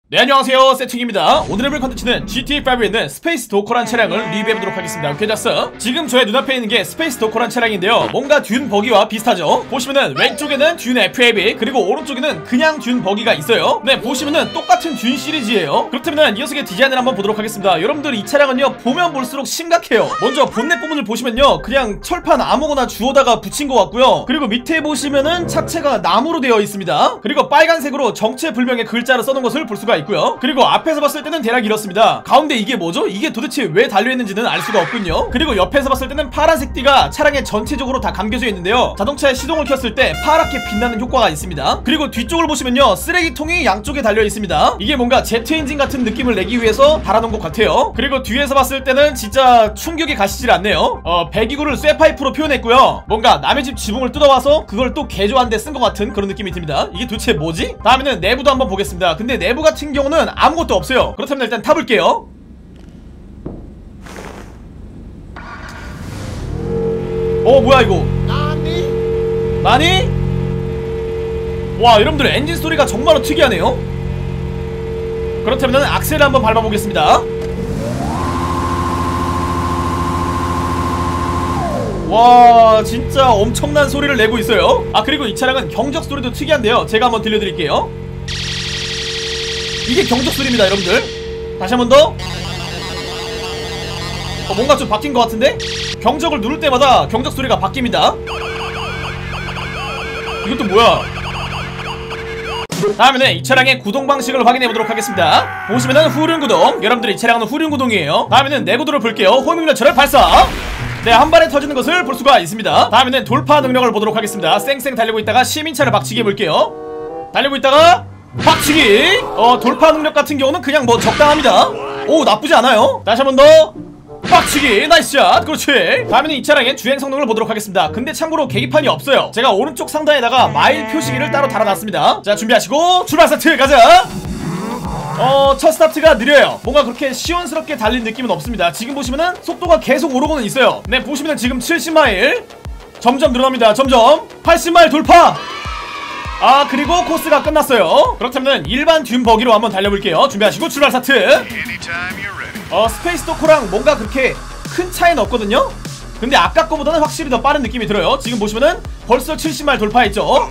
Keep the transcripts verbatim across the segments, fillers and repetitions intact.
네, 안녕하세요, 세팅입니다. 오늘 해볼 컨텐츠는 지티에이 파이브에 있는 스페이스 도커란 차량을 리뷰해보도록 하겠습니다. 오케이, 됐어. 지금 저의 눈앞에 있는 게 스페이스 도커란 차량인데요, 뭔가 듄 버기와 비슷하죠. 보시면은 왼쪽에는 듄 에프에이비, 그리고 오른쪽에는 그냥 듄 버기가 있어요. 네, 보시면은 똑같은 듄 시리즈예요. 그렇다면 이 녀석의 디자인을 한번 보도록 하겠습니다. 여러분들, 이 차량은요 보면 볼수록 심각해요. 먼저 본넷 부분을 보시면요, 그냥 철판 아무거나 주워다가 붙인 것 같고요. 그리고 밑에 보시면은 차체가 나무로 되어 있습니다. 그리고 빨간색으로 정체불명의 글자를 써놓은 것을 볼 수가 있고요. 그리고 앞에서 봤을 때는 대략 이렇습니다. 가운데 이게 뭐죠? 이게 도대체 왜 달려있는지는 알 수가 없군요. 그리고 옆에서 봤을 때는 파란색 띠가 차량에 전체적으로 다 감겨져 있는데요, 자동차의 시동을 켰을 때 파랗게 빛나는 효과가 있습니다. 그리고 뒤쪽을 보시면요, 쓰레기통이 양쪽에 달려있습니다. 이게 뭔가 제트 엔진 같은 느낌을 내기 위해서 달아놓은 것 같아요. 그리고 뒤에서 봤을 때는 진짜 충격이 가시질 않네요. 어, 배기구를 쇠파이프로 표현했고요, 뭔가 남의 집 지붕을 뜯어와서 그걸 또 개조한 데 쓴 것 같은 그런 느낌이 듭니다. 이게 도대체 뭐지? 다음에는 내부도 한번 보겠습니다. 근데 내부 같은 경우는 아무것도 없어요. 그렇다면 일단 타볼게요. 어, 뭐야 이거? 나니? 나니? 와, 여러분들, 엔진 소리가 정말로 특이하네요. 그렇다면 악셀을 한번 밟아보겠습니다. 와, 진짜 엄청난 소리를 내고 있어요. 아, 그리고 이 차량은 경적 소리도 특이한데요, 제가 한번 들려드릴게요. 이게 경적 소리입니다, 여러분들. 다시 한 번 더. 어, 뭔가 좀 바뀐 것 같은데? 경적을 누를 때마다 경적 소리가 바뀝니다. 이것도 뭐야? 다음에는 이 차량의 구동 방식을 확인해보도록 하겠습니다. 보시면은 후륜구동, 여러분들 이 차량은 후륜구동이에요. 다음에는 내구도를 볼게요. 호밍러처를 발사. 네, 한 발에 터지는 것을 볼 수가 있습니다. 다음에는 돌파 능력을 보도록 하겠습니다. 쌩쌩 달리고 있다가 시민차를 박치기 해볼게요. 달리고 있다가 박치기. 어, 돌파 능력 같은 경우는 그냥 뭐 적당합니다. 오, 나쁘지 않아요. 다시 한 번 더 박치기. 나이스 샷. 그렇지. 다음에는 이 차량의 주행 성능을 보도록 하겠습니다. 근데 참고로 계기판이 없어요. 제가 오른쪽 상단에다가 마일 표시기를 따로 달아놨습니다. 자, 준비하시고 출발 스타트 가자. 어, 첫 스타트가 느려요. 뭔가 그렇게 시원스럽게 달린 느낌은 없습니다. 지금 보시면은 속도가 계속 오르고는 있어요. 네, 보시면은 지금 칠십 마일 점점 늘어납니다. 점점 팔십 마일 돌파. 아, 그리고 코스가 끝났어요. 그렇다면 일반 듄 버기로 한번 달려볼게요. 준비하시고 출발 스타트. 어, 스페이스 도커랑 뭔가 그렇게 큰 차이는 없거든요. 근데 아까 거보다는 확실히 더 빠른 느낌이 들어요. 지금 보시면은 벌써 칠십 마일 돌파했죠. 어?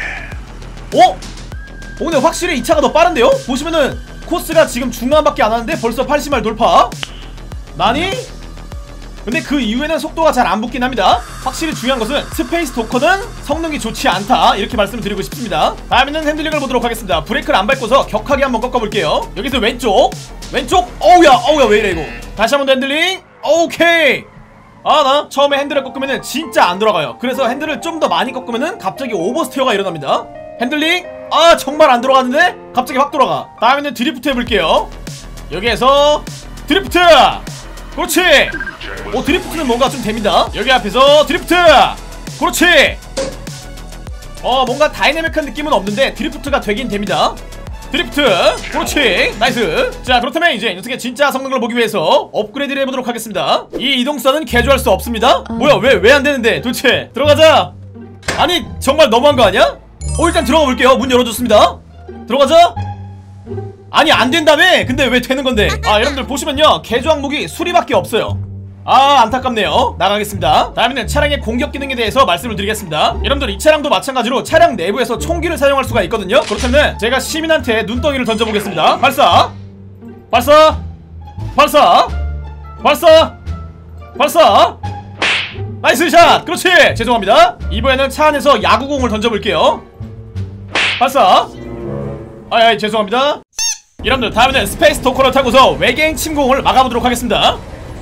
오늘 확실히 이 차가 더 빠른데요? 보시면은 코스가 지금 중간밖에 안 하는데 벌써 팔십 마일 돌파. 나니? 근데 그 이후에는 속도가 잘 안 붙긴 합니다. 확실히 중요한 것은 스페이스 도커는 성능이 좋지 않다, 이렇게 말씀을 드리고 싶습니다. 다음에는 핸들링을 보도록 하겠습니다. 브레이크를 안 밟고서 격하게 한번 꺾어볼게요. 여기서 왼쪽 왼쪽. 어우야, 어우야, 왜 이래 이거. 다시 한번 더 핸들링. 오케이. 아, 나 처음에 핸들을 꺾으면은 진짜 안 돌아가요. 그래서 핸들을 좀 더 많이 꺾으면은 갑자기 오버스티어가 일어납니다. 핸들링. 아, 정말 안 돌아가는데 갑자기 확 돌아가. 다음에는 드리프트 해볼게요. 여기에서 드리프트. 그렇지. 오, 드리프트는 뭔가 좀 됩니다. 여기 앞에서 드리프트. 그렇지. 어, 뭔가 다이내믹한 느낌은 없는데 드리프트가 되긴 됩니다. 드리프트. 그렇지. 나이스. 자, 그렇다면 이제 이 녀석의 진짜 성능을 보기 위해서 업그레이드를 해보도록 하겠습니다. 이 이동수단은 개조할 수 없습니다. 뭐야, 왜 왜 안 되는데 도대체. 들어가자. 아니, 정말 너무한 거 아니야? 어, 일단 들어가 볼게요. 문 열어줬습니다. 들어가자. 아니, 안 된다며. 근데 왜 되는 건데? 아, 여러분들 보시면요, 개조 항목이 수리밖에 없어요. 아, 안타깝네요. 나가겠습니다. 다음에는 차량의 공격 기능에 대해서 말씀을 드리겠습니다. 여러분들, 이 차량도 마찬가지로 차량 내부에서 총기를 사용할 수가 있거든요. 그렇다면 제가 시민한테 눈덩이를 던져보겠습니다. 발사. 발사. 발사. 발사. 발사. 나이스 샷. 그렇지. 죄송합니다. 이번에는 차 안에서 야구공을 던져볼게요. 발사. 아이, 죄송합니다. 여러분들, 다음에는 스페이스 도커를 타고서 외계인 침공을 막아보도록 하겠습니다.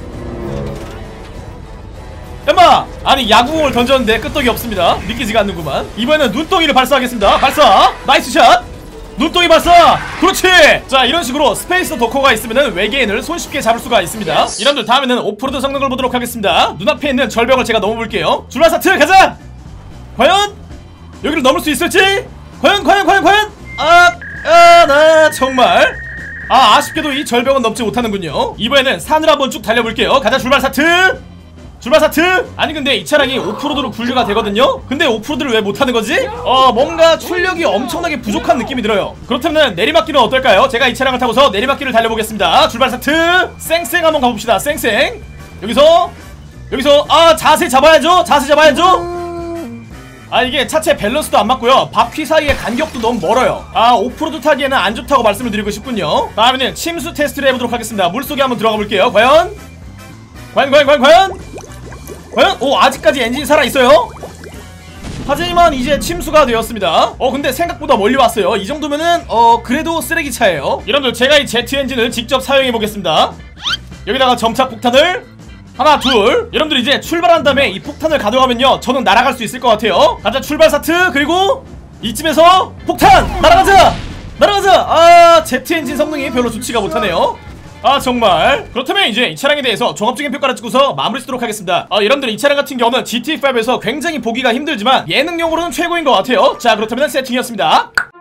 엠마! 아니, 야구공을 던졌는데 끄떡이 없습니다. 믿기지가 않는구만. 이번에는 눈덩이를 발사하겠습니다. 발사! 나이스 샷! 눈덩이 발사! 그렇지! 자, 이런 식으로 스페이스 도커가 있으면은 외계인을 손쉽게 잡을 수가 있습니다. 여러분들, 다음에는 오프로드 성능을 보도록 하겠습니다. 눈앞에 있는 절벽을 제가 넘어볼게요. 출발 스타트 가자! 과연? 여기를 넘을 수 있을지? 과연, 과연, 과연, 과연? 아, 아, 나 정말. 아, 아쉽게도 이 절벽은 넘지 못하는군요. 이번에는 산을 한번 쭉 달려볼게요. 가자, 출발 스타트! 출발 스타트! 아니 근데 이 차량이 오프로드로 분류가 되거든요? 근데 오프로드를 왜 못하는 거지? 어 뭔가 출력이 엄청나게 부족한 느낌이 들어요. 그렇다면 내리막길은 어떨까요? 제가 이 차량을 타고서 내리막길을 달려보겠습니다. 출발 스타트! 쌩쌩 한번 가봅시다. 쌩쌩. 여기서 여기서 아 자세 잡아야죠. 자세 잡아야죠. 아 이게 차체 밸런스도 안 맞고요, 바퀴 사이의 간격도 너무 멀어요. 아 오프로드 타기에는 안 좋다고 말씀을 드리고 싶군요. 다음에는 침수 테스트를 해보도록 하겠습니다. 물속에 한번 들어가 볼게요. 과연? 과연 과연 과연 과연? 과연? 오 아직까지 엔진이 살아있어요. 하지만 이제 침수가 되었습니다. 어 근데 생각보다 멀리 왔어요. 이 정도면은 어 그래도 쓰레기차예요. 여러분들 제가 이 제트 엔진을 직접 사용해보겠습니다. 여기다가 점착 폭탄을 하나 둘. 여러분들 이제 출발한 다음에 이 폭탄을 가져가면요 저는 날아갈 수 있을 것 같아요. 가자 출발 스타트. 그리고 이쯤에서 폭탄! 날아가자! 날아가자! 아 제트 엔진 성능이 별로 좋지가 못하네요. 아 정말. 그렇다면 이제 이 차량에 대해서 종합적인 평가를 찍고서 마무리 쓰도록 하겠습니다. 아 여러분들 이 차량 같은 경우는 지티에이오에서 굉장히 보기가 힘들지만 예능용으로는 최고인 것 같아요. 자 그렇다면 세팅이었습니다.